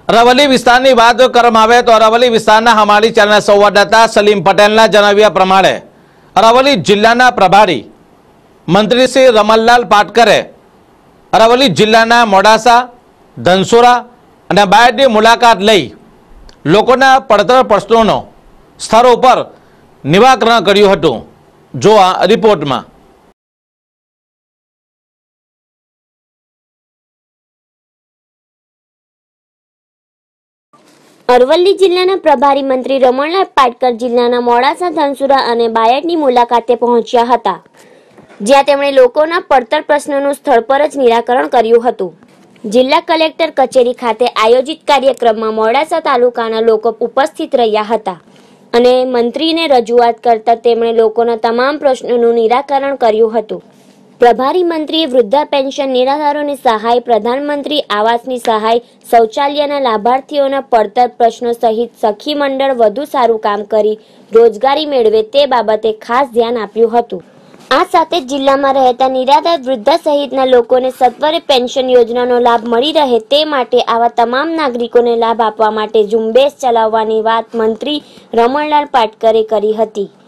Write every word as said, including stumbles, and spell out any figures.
અરવલ્લી વિસ્તારની વાત કરવામાં આવે તો અરવલ્લી વિસ્તારના અમારી ચેનલના સંવાદદાતા સલીમ પટેલના જણાવ્યા પ્રમાણે અરવલ્લી જિલ્લાના પ્રભારી મંત્રી શ્રી રમણલાલ પાટકરે અરવલ્લી જિલ્લાના મોડાસા, ધનસુરા અને બાયડની મુલાકાત લઈ લોકોના પડતર પ્રશ્નોનો સ્થળો પર નિરાકરણ કર્યું હતું। જો આ રિપોર્ટમાં અરવલ્લી જિલ્લાના પ્રભારી મંત્રી રમણલાલ પાટકર જિલ્લાના મોડાસા, ધનસુરા અને બાયડની મુલાકાતે પહોંચ્યા હતા, જ્યાં તેમણે લોકોના પડતર પ્રશ્નોનું સ્થળ પર જ નિરાકરણ કર્યું હતું। જિલ્લા કલેક્ટર કચેરી ખાતે આયોજિત કાર્યક્રમમાં મોડાસા તાલુકાના લોકો ઉપસ્થિત રહ્યા હતા અને મંત્રીને રજૂઆત કરતા તેમણે લોકોના તમામ પ્રશ્નોનું નિરાકરણ કર્યું હતું। પ્રભારી મંત્રીએ વૃદ્ધા પેન્શન નિરાધારોની સહાય, પ્રધાનમંત્રી આવાસની સહાય, શૌચાલયના લાભાર્થીઓના પડતર પ્રશ્નો સહિત સખી મંડળ વધુ સારું કામ કરી રોજગારી મેળવે તે બાબતે ખાસ ધ્યાન આપ્યું હતું। આ સાથે જિલ્લામાં રહેતા નિરાધાર વૃદ્ધા સહિતના લોકોને સત્વરે પેન્શન યોજનાનો લાભ મળી રહે તે માટે આવા તમામ નાગરિકોને લાભ આપવા માટે ઝુંબેશ ચલાવવાની વાત મંત્રી રમણલાલ પાટકરે કરી હતી।